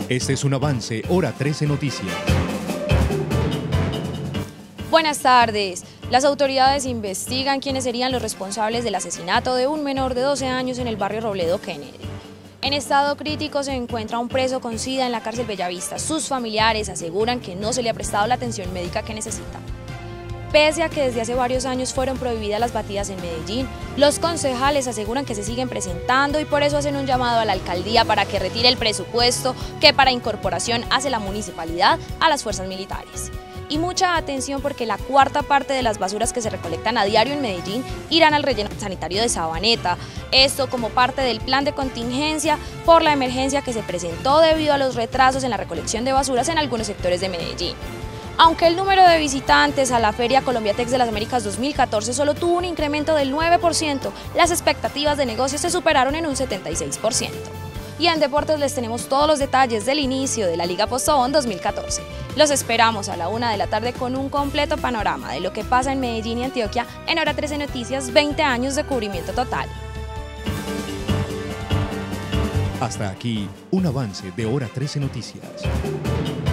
Este es un avance, Hora 13 Noticias. Buenas tardes. Las autoridades investigan quiénes serían los responsables del asesinato de un menor de 12 años en el barrio Robledo Kennedy. En estado crítico se encuentra un preso con SIDA en la cárcel Bellavista. Sus familiares aseguran que no se le ha prestado la atención médica que necesita. Pese a que desde hace varios años fueron prohibidas las batidas en Medellín, los concejales aseguran que se siguen presentando y por eso hacen un llamado a la alcaldía para que retire el presupuesto que para incorporación hace la municipalidad a las fuerzas militares. Y mucha atención porque la cuarta parte de las basuras que se recolectan a diario en Medellín irán al relleno sanitario de Sabaneta. Esto como parte del plan de contingencia por la emergencia que se presentó debido a los retrasos en la recolección de basuras en algunos sectores de Medellín. Aunque el número de visitantes a la Feria Colombiatex de las Américas 2014 solo tuvo un incremento del 9%, las expectativas de negocio se superaron en un 76%. Y en deportes les tenemos todos los detalles del inicio de la Liga Postobón 2014. Los esperamos a la 1 de la tarde con un completo panorama de lo que pasa en Medellín y Antioquia en Hora 13 Noticias, 20 años de cubrimiento total. Hasta aquí, un avance de Hora 13 Noticias.